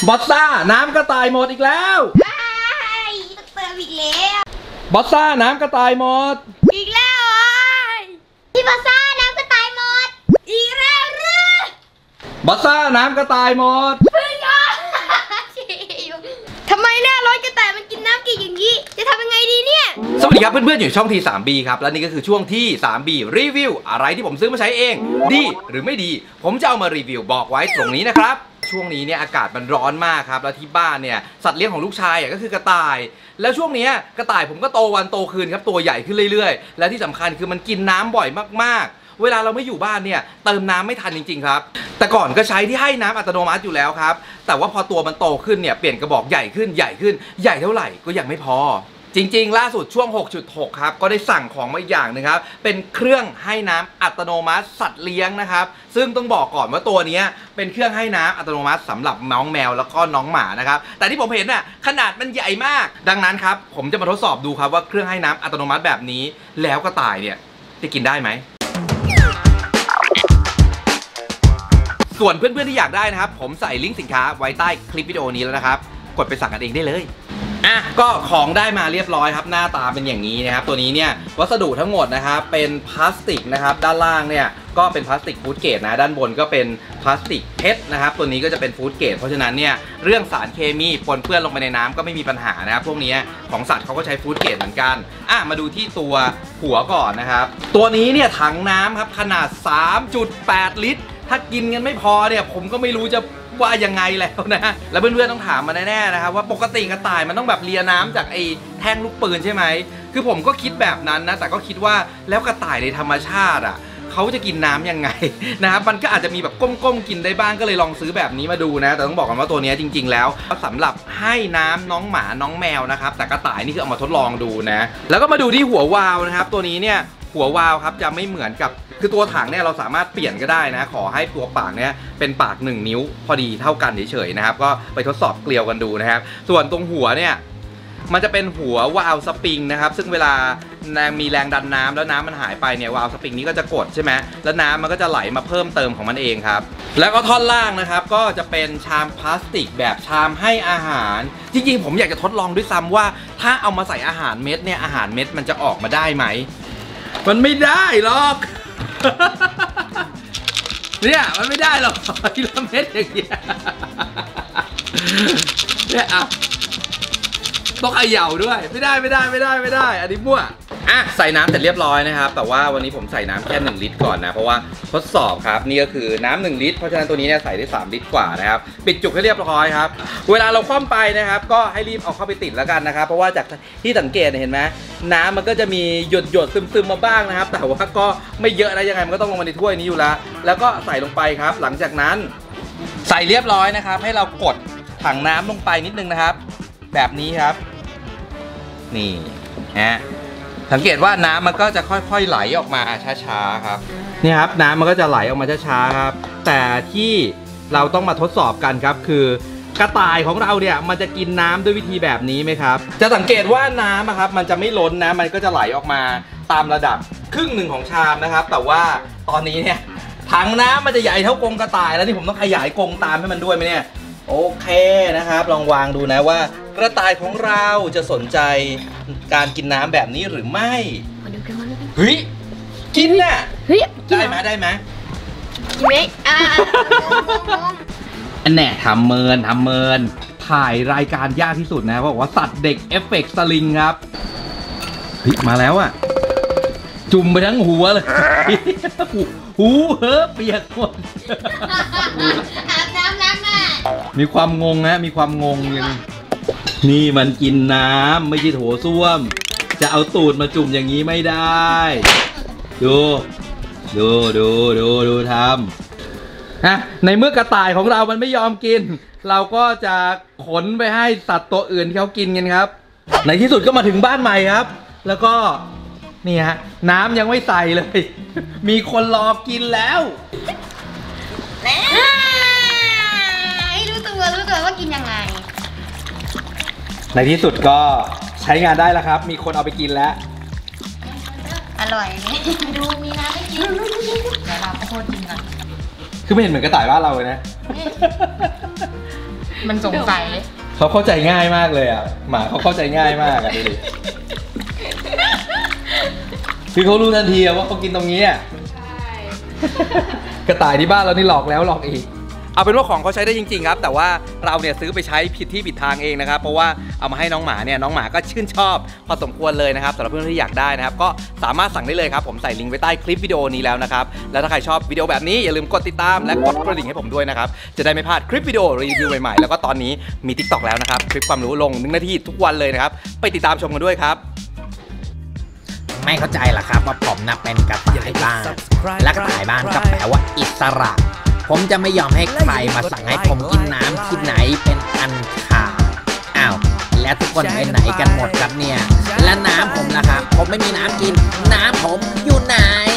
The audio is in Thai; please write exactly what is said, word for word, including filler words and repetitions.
บอสซ่าน้ำกระต่ายหมดอีกแล้วเติมอีกแล้วบอสซ่าน้ำกระต่ายหมดอีกแล้วพี่บอสซ่าน้ำกระต่ายหมดอีกแล้วหรือบอสซ่าน้ำกระต่ายหมดเพิ่งอ่ะทำไมหน้าร้อนกระต่ายมันกินน้ำกี่อย่างนี้จะทำยังไงดีเนี่ยสวัสดีครับเพื่อนๆอยู่ช่อง ที ทรี บี ครับและนี่ก็คือช่วงที่ ทรี บี รีวิวอะไรที่ผมซื้อมาใช้เองดีหรือไม่ดีผมจะเอามารีวิวบอกไว้ตรงนี้นะครับช่วงนี้เนี่ยอากาศมันร้อนมากครับแล้วที่บ้านเนี่ยสัตว์เลี้ยงของลูกชายก็คือกระต่ายแล้วช่วงนี้กระต่ายผมก็โตวันโตคืนครับตัวใหญ่ขึ้นเรื่อยๆและที่สำคัญคือมันกินน้ำบ่อยมากๆเวลาเราไม่อยู่บ้านเนี่ยเติมน้ำไม่ทันจริงๆครับแต่ก่อนก็ใช้ที่ให้น้ำอัตโนมัติอยู่แล้วครับแต่ว่าพอตัวมันโตขึ้นเนี่ยเปลี่ยนกระบอกใหญ่ขึ้นใหญ่ขึ้นใหญ่เท่าไหร่ก็ยังไม่พอจริงๆล่าสุดช่วง หกจุดหก ครับก็ได้สั่งของมาอีกอย่างนึงครับเป็นเครื่องให้น้ำอัตโนมัติสัตว์เลี้ยงนะครับซึ่งต้องบอกก่อนว่าตัวนี้เป็นเครื่องให้น้ำอัตโนมัติสำหรับน้องแมวแล้วก็น้องหมานะครับแต่ที่ผมเห็นน่ะขนาดมันใหญ่มากดังนั้นครับผมจะมาทดสอบดูครับว่าเครื่องให้น้ำอัตโนมัติแบบนี้แล้วกระต่ายเนี่ยจะกินได้ไหมส่วนเพื่อนๆที่อยากได้นะครับผมใส่ลิงก์สินค้าไว้ใต้คลิปวิดีโอนี้แล้วนะครับกดไปสั่งกันเองได้เลยอ่ะก็ของได้มาเรียบร้อยครับหน้าตาเป็นอย่างนี้นะครับตัวนี้เนี่ยวัสดุทั้งหมดนะครับเป็นพลาสติกนะครับด้านล่างเนี่ยก็เป็นพลาสติกฟู้ดเกรดนะด้านบนก็เป็นพลาสติกเพชรนะครับตัวนี้ก็จะเป็นฟู้ดเกรดเพราะฉะนั้นเนี่ยเรื่องสารเคมีปนเปื้อนลงไปในน้ำก็ไม่มีปัญหานะครับพวกนี้ของสัตว์เขาก็ใช้ฟู้ดเกรดเหมือนกันอ่ะมาดูที่ตัวหัวก่อนนะครับตัวนี้เนี่ยถังน้ำครับขนาด สามจุดแปด ลิตรถ้ากินกันไม่พอเนี่ยผมก็ไม่รู้จะว่ายังไงแล้วนะแล้วเพื่อนๆต้องถามมาแน่ๆนะครับว่าปกติกระต่ายมันต้องแบบเลียน้ำจากไอ้แท่งลูกปืนใช่ไหมคือผมก็คิดแบบนั้นนะแต่ก็คิดว่าแล้วกระต่ายในธรรมชาติอ่ะเขาจะกินน้ำยังไงนะครับมันก็อาจจะมีแบบก้มๆกินได้บ้างก็เลยลองซื้อแบบนี้มาดูนะแต่ต้องบอกกันว่าตัวนี้จริงๆแล้วสำหรับให้น้ำน้องหมาน้องแมวนะครับแต่กระต่ายนี่คือเอามาทดลองดูนะแล้วก็มาดูที่หัววาล์วนะครับตัวนี้เนี่ยหัววาล์วครับจะไม่เหมือนกับคือตัวถังเนี่ยเราสามารถเปลี่ยนก็ได้นะขอให้ตัวปากเนี่ยเป็นปากหนึ่งนิ้วพอดีเท่ากันเฉยๆนะครับก็ไปทดสอบเกลียวกันดูนะครับส่วนตรงหัวเนี่ยมันจะเป็นหัววาล์วสปริงนะครับซึ่งเวลามีแรงดันน้ำแล้วน้ำมันหายไปเนี่ยวาล์วสปริงนี้ก็จะกดใช่ไหมแล้วน้ำมันก็จะไหลมาเพิ่มเติมของมันเองครับแล้วก็ท่อนล่างนะครับก็จะเป็นชามพลาสติกแบบชามให้อาหารจริงๆผมอยากจะทดลองด้วยซ้ำว่าถ้าเอามาใส่อาหารเม็ดเนี่ยอาหารเม็ดมันจะออกมาได้ไหมมันไม่ได้หรอกเนี่ยมันไม่ได้หรอกทีละเม็ดอย่างเงี้ยเนี่ยอ่ะต้องเขย่าด้วยไม่ได้ไม่ได้ไม่ได้ไม่ได้อันนี้มั่วอ่ะใส่น้ำเสร็จเรียบร้อยนะครับแต่ว่าวันนี้ผมใส่น้ำแค่หนึ่งลิตรก่อนนะเพราะว่าทดสอบครับนี่ก็คือน้ำหนึ่งลิตรเพราะฉะนั้นตัวนี้เนี่ยใส่ได้สามลิตรกว่านะครับปิดจุกให้เรียบร้อยครับเวลาเราคว่ำไปนะครับก็ให้รีบเอาเข้าไปติดแล้วกันนะครับเพราะว่าจากที่สังเกตเห็นไหมน้ำมันก็จะมีหยดหยดซึมซึมมาบ้างนะครับแต่ว่าก็ไม่เยอะนะยังไงมันก็ต้องลงมาในถ้วยนี้อยู่แล้วแล้วก็ใส่ลงไปครับหลังจากนั้นใส่เรียบร้อยนะครับให้เรากดถังน้ำลงไปนิดนึงนะครับแบบนี้ครับนี่นะสังเกตว่าน้ำมันก็จะค่อยๆไหลออกมาช้าๆครับนี่ครับน้ำมันก็จะไหลออกมาช้าๆครับแต่ที่เราต้องมาทดสอบกันครับคือกระต่ายของเราเนี่ยมันจะกินน้ำด้วยวิธีแบบนี้ไหมครับจะสังเกตว่าน้ำครับมันจะไม่ล้นนะมันก็จะไหลออกมาตามระดับครึ่งหนึ่งของชามนะครับแต่ว่าตอนนี้เนี่ยถังน้ำมันจะใหญ่เท่ากรงกระต่ายแล้วนี่ผมต้องขยายกรงตามให้มันด้วยไหมเนี่ยโอเคนะครับลองวางดูนะว่ากระต่ายของเราจะสนใจการกินน้ำแบบนี้หรือไม่มาดูกันมาดูกันเฮ้ยกินน่ะเฮ้ยได้ไหมได้ไหมกินไหมอ่าอันแน่ทำเมินทำเมินถ่ายรายการยากที่สุดนะบอกว่าสัตว์เด็กเอฟเฟกต์สลิงครับเฮ้ยมาแล้วอ่ะจุ่มไปทั้งหัวเลยหูเฮ้อเปียกหมดอาบน้ำน้ำน่ะมีความงงนะมีความงงยังนี่มันกินน้ำไม่ใช่โถส้วมจะเอาตูดมาจุ่มอย่างนี้ไม่ได้ดูดูดูดูดูทำฮะในเมื่อกระต่ายของเรามันไม่ยอมกินเราก็จะขนไปให้สัตว์ตัวอื่นเขากินกันครับในที่สุดก็มาถึงบ้านใหม่ครับแล้วก็นี่ฮะน้ำยังไม่ใส่เลยมีคนรอกินแล้วรู้ตัวรู้ตัวว่ากินยังไงในที่สุดก็ใช้งานได้แล้วครับมีคนเอาไปกินแล้วอร่อยไหมดูมีน้ำไม่กินเดี๋ยวเราข้าวโพดกินก่อนคือไม่เห็นเหมือนกระต่ายบ้านเราเลยนะมันสงสัยเขาเข้าใจง่ายมากเลยอ่ะหมาเขาเข้าใจง่ายมากอ่ะดูดิคือเขารู้ทันทีว่าเขากินตรงนี้อ่ะกระต่ายที่บ้านเรานี่หลอกแล้วหลอกอีกเอาเป็นว่าของเขาใช้ได้จริงๆครับแต่ว่าเราเนี่ยซื้อไปใช้ผิดที่ผิดทางเองนะครับเพราะว่าเอามาให้น้องหมาเนี่ยน้องหมาก็ชื่นชอบพอสมควรเลยนะครับสำหรับเพื่อนที่อยากได้นะครับก็สามารถสั่งได้เลยครับผมใส่ลิงก์ไว้ใต้คลิปวิดีโอนี้แล้วนะครับแล้วถ้าใครชอบวิดีโอแบบนี้อย่าลืมกดติดตามและกดกระดิ่งให้ผมด้วยนะครับจะได้ไม่พลาดคลิปวิดีโอรีวิวใหม่ๆแล้วก็ตอนนี้มี ติ๊กต็อก แล้วนะครับคลิปความรู้ลงหนึ่งนาทีทุกวันเลยนะครับไปติดตามชมกันด้วยครับไม่เข้าใจหรอครับว่าผมน่ะเป็นกระต่ายบ้านและกระต่ายบ้านก็แปลว่าอิสระ ผมจะไม่ยอมให้ใครมาสั่งให้ผมกินน้ำที่ไหนเป็นอันขาดอ้าวและทุกคนไปไหนกันหมดครับเนี่ยและน้ำผมล่ะครับผมไม่มีน้ำกินน้ำผมอยู่ไหน